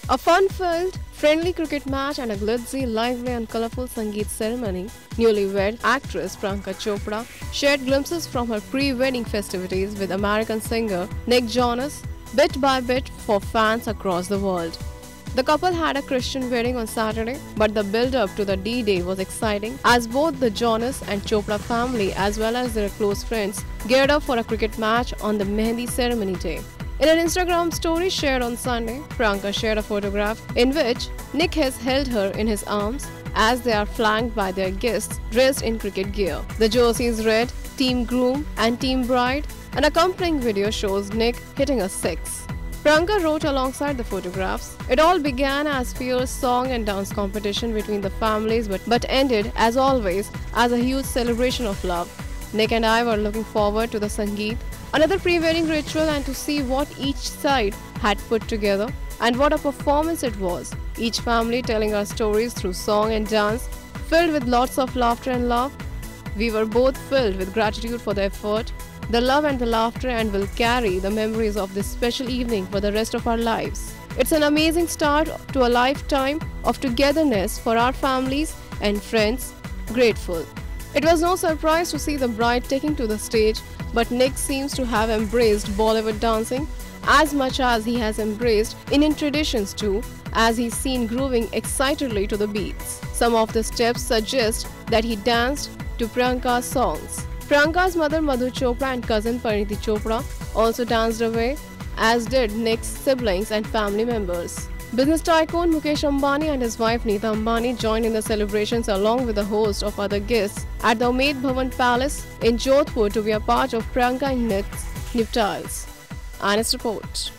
A fun-filled, friendly cricket match and a glitzy, lively and colourful Sangeet ceremony. Newlywed actress Priyanka Chopra shared glimpses from her pre-wedding festivities with American singer Nick Jonas, bit by bit for fans across the world. The couple had a Christian wedding on Saturday, but the build-up to the D-Day was exciting as both the Jonas and Chopra family as well as their close friends geared up for a cricket match on the Mehendi ceremony day. In an Instagram story shared on Sunday, Priyanka shared a photograph in which Nick has held her in his arms as they are flanked by their guests dressed in cricket gear. The jerseys read Team Groom and Team Bride. An accompanying video shows Nick hitting a six. Priyanka wrote alongside the photographs, "It all began as fierce song and dance competition between the families but ended, as always, as a huge celebration of love. Nick and I were looking forward to the Sangeet, another pre-wedding ritual, and to see what each side had put together. And what a performance it was, each family telling our stories through song and dance, filled with lots of laughter and love. We were both filled with gratitude for the effort, the love and the laughter, and will carry the memories of this special evening for the rest of our lives. It's an amazing start to a lifetime of togetherness for our families and friends. Grateful." It was no surprise to see the bride taking to the stage, but Nick seems to have embraced Bollywood dancing as much as he has embraced Indian traditions too, as he's seen grooving excitedly to the beats. Some of the steps suggest that he danced to Priyanka's songs. Priyanka's mother Madhu Chopra and cousin Parineeti Chopra also danced away, as did Nick's siblings and family members. Business tycoon Mukesh Ambani and his wife Neeta Ambani joined in the celebrations along with a host of other guests at the Umaid Bhavan Palace in Jodhpur to be a part of Priyanka and Nick's nuptials. Honest report.